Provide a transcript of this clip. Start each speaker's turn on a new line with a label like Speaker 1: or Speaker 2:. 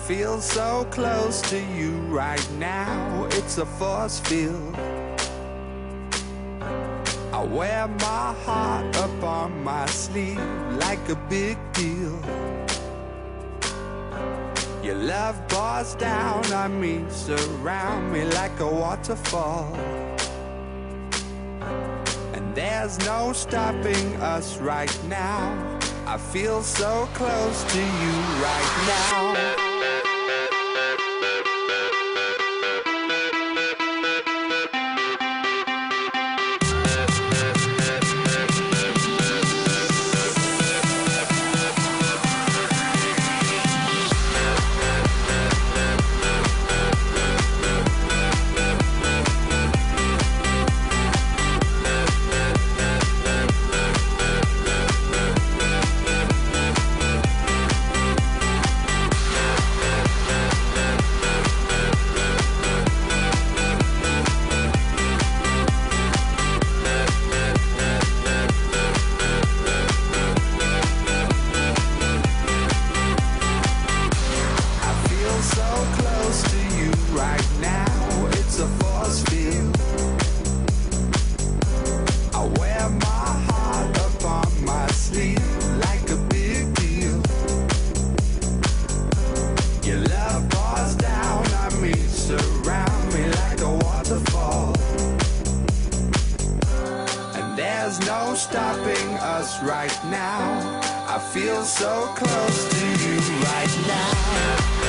Speaker 1: feel so close to you right now. It's a force field. I wear my heart up on my sleeve like a big deal. Your love pours down on me, surround me like a waterfall. And there's no stopping us right now. I feel so close to you right now. There's no stopping us right now. I feel so close to you right now.